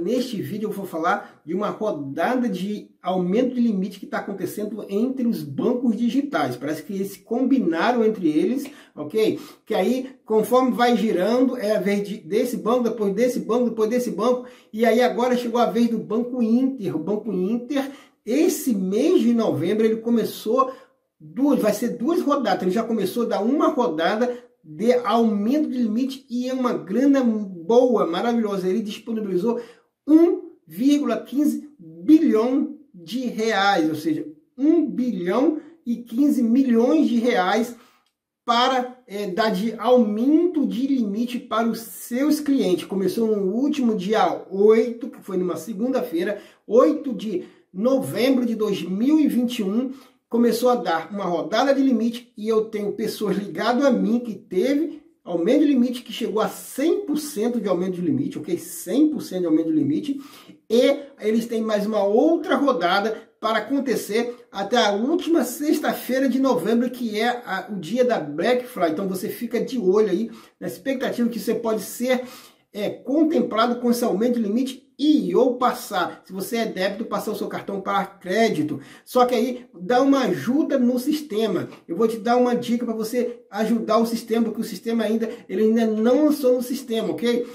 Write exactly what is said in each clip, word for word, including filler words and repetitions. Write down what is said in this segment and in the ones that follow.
neste vídeo eu vou falar de uma rodada de aumento de limite que está acontecendo entre os bancos digitais. Parece que eles combinaram entre eles, ok? Que aí, conforme vai girando, é a vez de, desse banco, depois desse banco, depois desse banco, e aí agora chegou a vez do Banco Inter. O Banco Inter, esse mês de novembro, ele começou, duas, vai ser duas rodadas, ele já começou a dar uma rodada de aumento de limite e é uma grana boa, maravilhosa. Ele disponibilizou um vírgula quinze bilhão de reais, ou seja, um bilhão e quinze milhões de reais para é, dar de aumento de limite para os seus clientes. Começou no último dia oito, que foi numa segunda-feira, oito de novembro de dois mil e vinte e um, começou a dar uma rodada de limite e eu tenho pessoas ligadas a mim que teve aumento de limite que chegou a cem por cento de aumento de limite, ok? cem por cento de aumento de limite, e eles têm mais uma outra rodada para acontecer até a última sexta-feira de novembro, que é a, o dia da Black Friday. Então você fica de olho aí na expectativa que você pode ser é, contemplado com esse aumento de limite e ou passar, se você é débito, passar o seu cartão para crédito. Só que aí dá uma ajuda no sistema. Eu vou te dar uma dica para você ajudar o sistema, porque o sistema ainda, ele ainda não lançou no sistema, ok?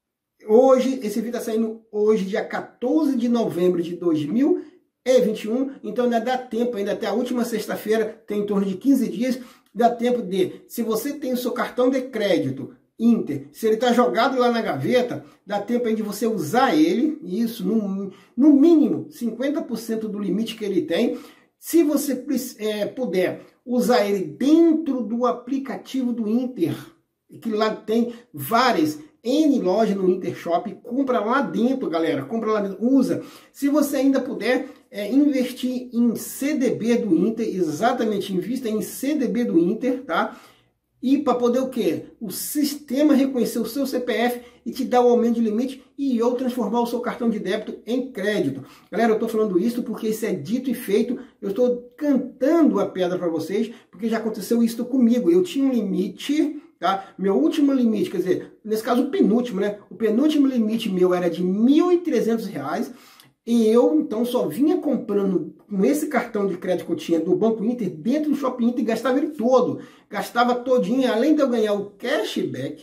Hoje, esse vídeo está saindo hoje, dia quatorze de novembro de dois mil e vinte e um, então ainda dá tempo, ainda até a última sexta-feira, tem em torno de quinze dias, dá tempo de, se você tem o seu cartão de crédito Inter, se ele está jogado lá na gaveta, dá tempo aí de você usar ele, isso, no, no mínimo cinquenta por cento do limite que ele tem. Se você é, puder usar ele dentro do aplicativo do Inter, que lá tem várias N lojas no Inter Shop, compra lá dentro, galera, compra lá dentro, usa. Se você ainda puder é, investir em C D B do Inter, exatamente, invista em C D B do Inter, tá? E para poder o quê? O sistema reconhecer o seu C P F e te dar o aumento de limite e ou transformar o seu cartão de débito em crédito. Galera, eu estou falando isso porque isso é dito e feito. Eu estou cantando a pedra para vocês, porque já aconteceu isso comigo. Eu tinha um limite, tá? Meu último limite, quer dizer, nesse caso o penúltimo, né? O penúltimo limite meu era de mil e trezentos reais. E eu, então, só vinha comprando com esse cartão de crédito que eu tinha do Banco Inter dentro do Shopping Inter e gastava ele todo. Gastava todinho, além de eu ganhar o cashback,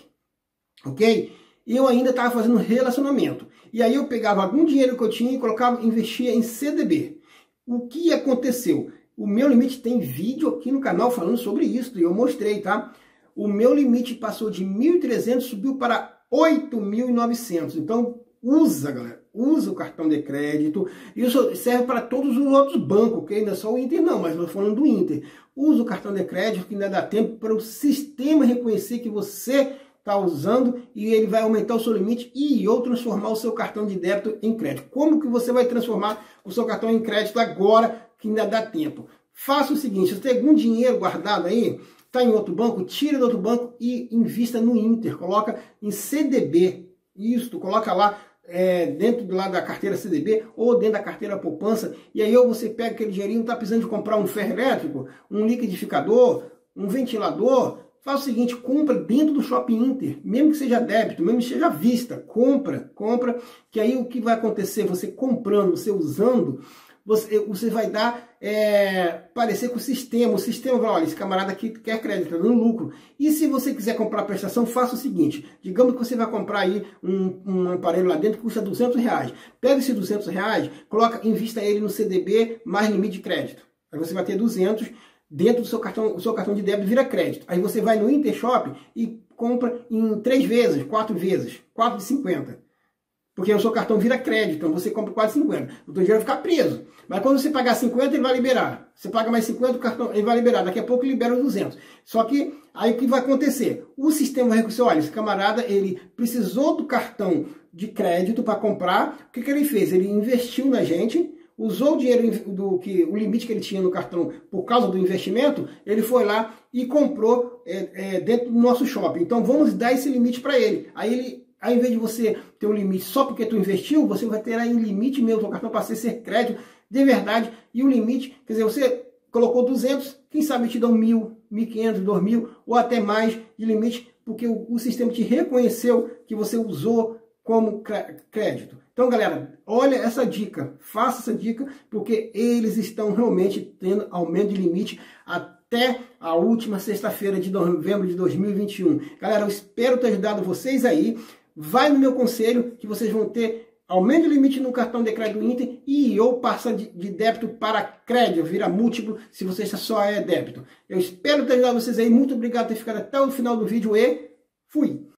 ok? E eu ainda estava fazendo relacionamento. E aí eu pegava algum dinheiro que eu tinha e colocava, investia em C D B. O que aconteceu? O meu limite, tem vídeo aqui no canal falando sobre isso, e eu mostrei, tá? O meu limite passou de mil e trezentos, subiu para oito mil e novecentos. Então, usa, galera. Usa o cartão de crédito. Isso serve para todos os outros bancos, ok? Não é só o Inter não, mas estou falando do Inter. Usa o cartão de crédito, que ainda dá tempo para o sistema reconhecer que você está usando e ele vai aumentar o seu limite e ou transformar o seu cartão de débito em crédito. Como que você vai transformar o seu cartão em crédito agora, que ainda dá tempo? Faça o seguinte, se você tem algum dinheiro guardado aí, está em outro banco, tira do outro banco e invista no Inter. Coloca em C D B. Isso, coloca lá, É, dentro lá da carteira C D B ou dentro da carteira poupança, e aí ou você pega aquele dinheirinho, está precisando de comprar um ferro elétrico, um liquidificador, um ventilador, faz o seguinte, compra dentro do Shopping Inter, mesmo que seja débito, mesmo que seja à vista, compra, compra, que aí o que vai acontecer, você comprando, você usando, você, você vai dar, é, parecer com o sistema, o sistema vai, olha, esse camarada aqui quer crédito, está dando lucro. E se você quiser comprar a prestação, faça o seguinte, digamos que você vai comprar aí um, um aparelho lá dentro que custa duzentos reais. Pega esses duzentos reais, coloca, invista ele no C D B mais limite de crédito. Aí você vai ter duzentos, dentro do seu cartão, o seu cartão de débito vira crédito. Aí você vai no Intershop e compra em três vezes, quatro vezes, quatro de cinquenta. Porque o seu cartão vira crédito, então você compra quase cinquenta. O teu dinheiro vai ficar preso. Mas quando você pagar cinquenta, ele vai liberar. Você paga mais cinquenta, o cartão ele vai liberar. Daqui a pouco libera os duzentos. Só que aí o que vai acontecer? O sistema vai reconhecer, olha, esse camarada, ele precisou do cartão de crédito para comprar. O que, que ele fez? Ele investiu na gente, usou o dinheiro, do que o limite que ele tinha no cartão por causa do investimento, ele foi lá e comprou é, é, dentro do nosso shopping. Então vamos dar esse limite para ele. Aí ele... Ao invés de você ter um limite só porque tu investiu, você vai ter aí um limite mesmo, seu cartão para ser crédito de verdade. E o limite, quer dizer, você colocou duzentos, quem sabe te dão mil, mil e quinhentos, dois mil ou até mais de limite, porque o, o sistema te reconheceu que você usou como crédito. Então, galera, olha essa dica, faça essa dica, porque eles estão realmente tendo aumento de limite até a última sexta-feira de novembro de dois mil e vinte e um. Galera, eu espero ter ajudado vocês aí. Vai no meu conselho que vocês vão ter aumento de limite no cartão de crédito Inter e ou passa de, de débito para crédito, vira múltiplo se você só é débito. Eu espero ter ajudado vocês aí. Muito obrigado por ter ficado até o final do vídeo e fui!